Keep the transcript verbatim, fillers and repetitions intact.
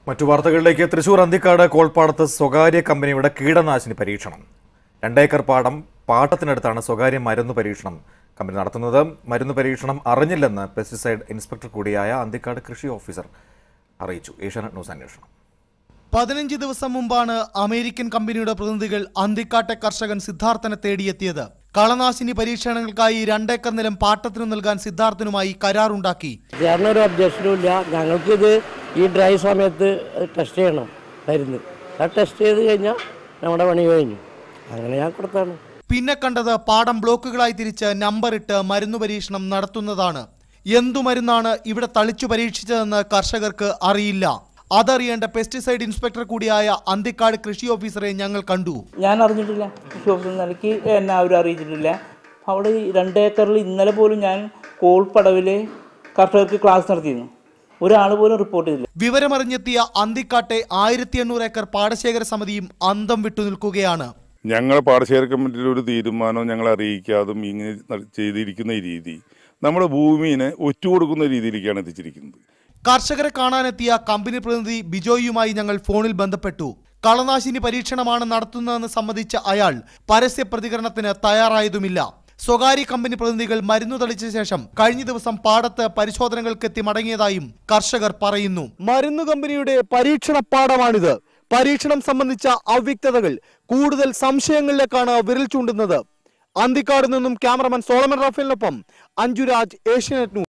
മറ്റു വാർത്തകളിലേക്ക് തൃശൂർ അന്തിക്കാട് കോൾപ്പാടത്ത് സ്വകാര്യ കമ്പനിയുടെ കീടനാശിനി പരീക്ഷണം. രണ്ടേക്കർ പാടം പാട്ടത്തിനടുത്താണ് സ്വകാര്യ മരുന്ന് പരീക്ഷണം കമ്പനി നടത്തുന്നത്. മരുന്ന് പരീക്ഷണം അറിഞ്ഞില്ലെന്ന് പെസ്റ്റിസൈഡ് ഇൻസ്പെക്ടർ കൂടിയായ അന്തിക്കാട് കൃഷി ഓഫീസർ അറിയിച്ചു. ഏഷ്യാനെറ്റ് ന്യൂസ് അന്വേഷണം. പതിനഞ്ച് ദിവസം മുമ്പാണ് അമേരിക്കൻ കമ്പനിയുടെ പ്രതിനിധികൾ അന്തിക്കാട്ടെ കർഷകൻ സിദ്ധാർത്ഥനെ തേടിയെത്തിയത്. കളനാശിനി പരീക്ഷണങ്ങൾക്കായി രണ്ടേക്കർ നിലം പാട്ടത്തിനു നൽകാൻ സിദ്ധാർത്ഥനുമായി കരാറുണ്ടാക്കി. ഒരു ഒബ്ജക്ഷനുമില്ല. ഞങ്ങൾക്കിത് ഈ ഡ്രൈ സമയത്ത് ടെസ്റ്റ് ചെയ്യണം മരുന്ന്. ആ ടെസ്റ്റ് ചെയ്ത് കഴിഞ്ഞാൽ നമ്മുടെ പണി കഴിഞ്ഞു. അങ്ങനെ ഞാൻ കൊടുത്താണ്. പിന്നെ കണ്ടത് പാടം ബ്ലോക്കുകളായി തിരിച്ച് നമ്പറിട്ട് മരുന്ന് പരീക്ഷണം നടത്തുന്നതാണ്. എന്തു മരുന്നാണ് ഇവിടെ തളിച്ചു പരീക്ഷിച്ചതെന്ന് കർഷകർക്ക് അറിയില്ല. അതറിയേണ്ട പെസ്റ്റിസൈഡ് ഇൻസ്പെക്ടർ കൂടിയായ അന്തിക്കാട് കൃഷി ഓഫീസറെ ഞങ്ങൾ കണ്ടു. ഞാൻ അറിഞ്ഞിട്ടില്ല, കൃഷി ഓഫീസർ നിലയ്ക്ക് എന്നെ അവരും അറിയിച്ചിട്ടില്ല. അവിടെ രണ്ടേക്കറിൽ ഇന്നലെ പോലും ഞാൻ കോൾപ്പടവിലെ കർഷകർക്ക് ക്ലാസ് നടത്തിയിരുന്നു. ഒരാൾ പോലും റിപ്പോർട്ട് ചെയ്തില്ല. വിവരമറിഞ്ഞെത്തിയ അന്തിക്കാട്ടെ ആയിരത്തി എണ്ണൂറ് ഏക്കർ പാടശേഖര സമിതിയും അന്തം വിട്ടു നിൽക്കുകയാണ്. ഞങ്ങൾ പാടശേഖര കമ്മിറ്റിയിൽ ഒരു തീരുമാനവും ഞങ്ങളെ അറിയിക്കാതും ഇങ്ങനെ ചെയ്തിരിക്കുന്ന രീതി നമ്മുടെ ഭൂമിയെ ഒറ്റുകൊടുക്കുന്ന രീതിയിലേക്കാണ് എത്തിച്ചിരിക്കുന്നത്. കർഷകരെ കാണാനെത്തിയ കമ്പനി പ്രതിനിധി ബിജോയുമായി ഞങ്ങൾ ഫോണിൽ ബന്ധപ്പെട്ടു. കളനാശിനി പരീക്ഷണമാണ് നടത്തുന്നതെന്ന് സമ്മതിച്ച അയാൾ പരസ്യ പ്രതികരണത്തിന് തയ്യാറായതുമില്ല. സ്വകാര്യ കമ്പനി പ്രതിനിധികൾ മരുന്നു തളിച്ച ശേഷം കഴിഞ്ഞ ദിവസം പാടത്ത് പരിശോധനകൾക്കെത്തി മടങ്ങിയതായും കർഷകർ പറയുന്നു. മരുന്നു കമ്പനിയുടെ പരീക്ഷണ പാടമാണിത്. പരീക്ഷണം സംബന്ധിച്ച അവ്യക്തതകൾ കൂടുതൽ സംശയങ്ങളിലേക്കാണ് വിരൽ ചൂണ്ടുന്നത്. അന്തിക്കാട് നിന്നും ക്യാമറമാൻ സോളമൻ റാഫേലിനൊപ്പം അഞ്ജുരാജ്, ഏഷ്യാനെറ്റ് ന്യൂസ്.